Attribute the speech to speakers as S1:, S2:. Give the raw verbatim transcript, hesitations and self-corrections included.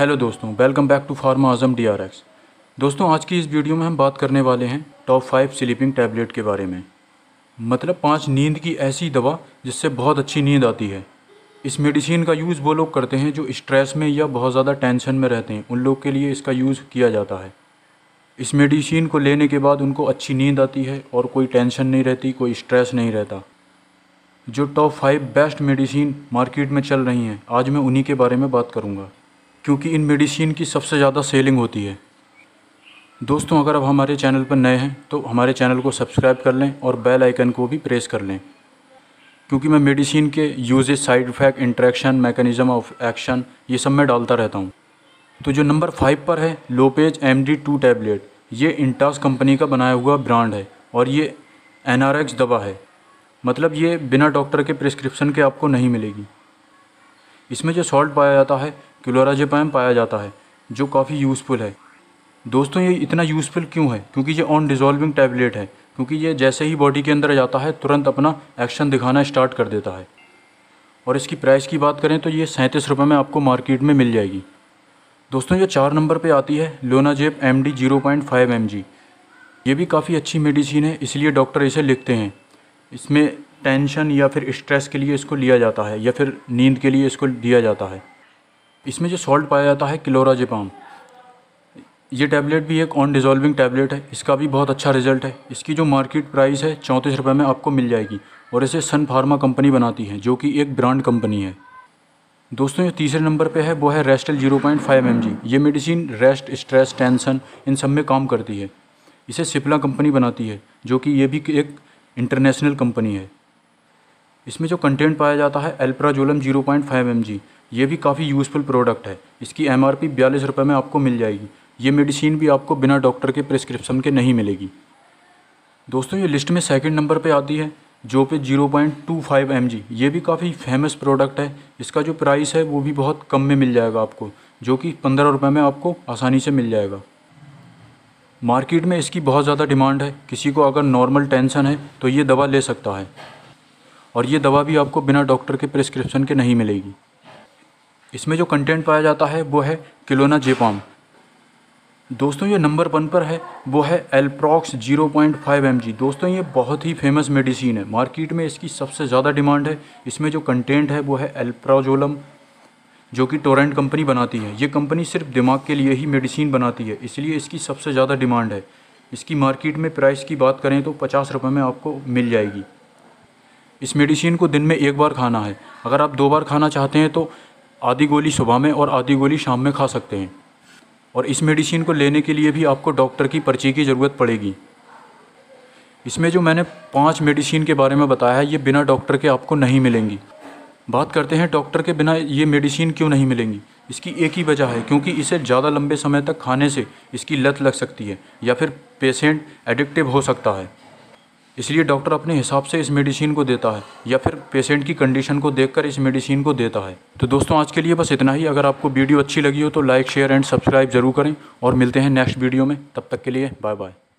S1: Hello दोस्तों, welcome back to pharma Azam D R X. दोस्तों, आज की इस वीडियो में हम बात करने वाले हैं टॉप फाइव स्लीपिंग टैबलेट के बारे में। मतलब पांच नींद की ऐसी दवा जिससे बहुत अच्छी नींद आती है। इस मेडिसिन का यूज़ वो लोग करते हैं जो स्ट्रेस में या बहुत ज़्यादा टेंशन में रहते हैं, उन लोग के लिए इसका यूज़ किया जाता है। इस मेडिसिन को लेने के बाद उनको अच्छी नींद आती है और कोई टेंशन नहीं रहती, कोई स्ट्रेस नहीं रहता। जो top five best medicine market में चल रही हैं, आज मैं उन्हीं के बारे में बात करूँगा, क्योंकि इन मेडिसिन की सबसे ज़्यादा सेलिंग होती है। दोस्तों, अगर आप हमारे चैनल पर नए हैं तो हमारे चैनल को सब्सक्राइब कर लें और बेल आइकन को भी प्रेस कर लें, क्योंकि मैं मेडिसिन के uses, side effect, interaction, mechanism of action ये सब मैं डालता रहता हूँ। तो जो नंबर फाइव पर है Lopez M D two tablet, ये इंटास कंपनी का बनाया हुआ ब्रांड है और ये एन आर एक्स दवा है। मतलब ये बिना डॉक्टर के प्रिस्क्रिप्शन के आपको नहीं मिलेगी। इसमें जो सॉल्ट पाया जाता है क्लोराजेपाम पाया जाता है, जो काफ़ी यूज़फुल है। दोस्तों, ये इतना यूज़फुल क्यों है? क्योंकि ये ऑन डिज़ोल्विंग टैबलेट है, क्योंकि ये जैसे ही बॉडी के अंदर जाता है तुरंत अपना एक्शन दिखाना स्टार्ट कर देता है। और इसकी प्राइस की बात करें तो ये सैंतीस रुपये में आपको मार्केट में मिल जाएगी। दोस्तों, ये चार नंबर पे आती है Lonazep M D zero point five M G. ये भी काफ़ी अच्छी मेडिसिन है, इसलिए डॉक्टर इसे लिखते हैं। इसमें टेंशन या फिर स्ट्रेस के लिए इसको लिया जाता है या फिर नींद के लिए इसको दिया जाता है। इसमें जो सॉल्ट पाया जाता है क्लोराजेपाम, ये टैबलेट भी एक ऑन डिज़ोल्विंग टैबलेट है। इसका भी बहुत अच्छा रिजल्ट है। इसकी जो मार्केट प्राइस है चौंतीस रुपये में आपको मिल जाएगी और इसे सन फार्मा कंपनी बनाती है, जो कि एक ब्रांड कंपनी है। दोस्तों, ये तीसरे नंबर पे है, वो है Restyl zero point five M G. ये मेडिसिन रेस्ट, स्ट्रेस, टेंशन इन सब में काम करती है। इसे सिप्ला कंपनी बनाती है, जो कि ये भी एक इंटरनेशनल कंपनी है। इसमें जो कंटेंट पाया जाता है alprazolam zero point five M G, ये भी काफ़ी यूज़फुल प्रोडक्ट है। इसकी एम आर पी बयालीस रुपये में आपको मिल जाएगी। ये मेडिसिन भी आपको बिना डॉक्टर के प्रिस्क्रिप्शन के नहीं मिलेगी। दोस्तों, ये लिस्ट में सेकंड नंबर पे आती है Zapiz zero point two five M G. ये भी काफ़ी फेमस प्रोडक्ट है। इसका जो प्राइस है वो भी बहुत कम में मिल जाएगा आपको, जो कि पंद्रह रुपये में आपको आसानी से मिल जाएगा। मार्केट में इसकी बहुत ज़्यादा डिमांड है। किसी को अगर नॉर्मल टेंशन है तो ये दवा ले सकता है, और ये दवा भी आपको बिना डॉक्टर के प्रिस्क्रिप्शन के नहीं मिलेगी। इसमें जो कंटेंट पाया जाता है वो है क्लोनाजेपाम। दोस्तों, ये नंबर वन पर है, वो है Alprax zero point five M G. दोस्तों, ये बहुत ही फेमस मेडिसिन है। मार्केट में इसकी सबसे ज़्यादा डिमांड है। इसमें जो कंटेंट है वो है एल्प्राजोलम, जो कि टोरेंट कंपनी बनाती है। ये कंपनी सिर्फ दिमाग के लिए ही मेडिसिन बनाती है, इसलिए इसकी सबसे ज़्यादा डिमांड है। इसकी मार्केट में प्राइस की बात करें तो पचास रुपये में आपको मिल जाएगी। इस मेडिसिन को दिन में एक बार खाना है। अगर आप दो बार खाना चाहते हैं तो आधी गोली सुबह में और आधी गोली शाम में खा सकते हैं। और इस मेडिसिन को लेने के लिए भी आपको डॉक्टर की पर्ची की ज़रूरत पड़ेगी। इसमें जो मैंने पांच मेडिसिन के बारे में बताया है, ये बिना डॉक्टर के आपको नहीं मिलेंगी। बात करते हैं डॉक्टर के बिना ये मेडिसिन क्यों नहीं मिलेंगी। इसकी एक ही वजह है, क्योंकि इसे ज़्यादा लंबे समय तक खाने से इसकी लत लग सकती है या फिर पेशेंट एडिक्टिव हो सकता है। इसलिए डॉक्टर अपने हिसाब से इस मेडिसिन को देता है या फिर पेशेंट की कंडीशन को देखकर इस मेडिसिन को देता है। तो दोस्तों, आज के लिए बस इतना ही। अगर आपको वीडियो अच्छी लगी हो तो लाइक, शेयर एंड सब्सक्राइब जरूर करें और मिलते हैं नेक्स्ट वीडियो में। तब तक के लिए बाय बाय।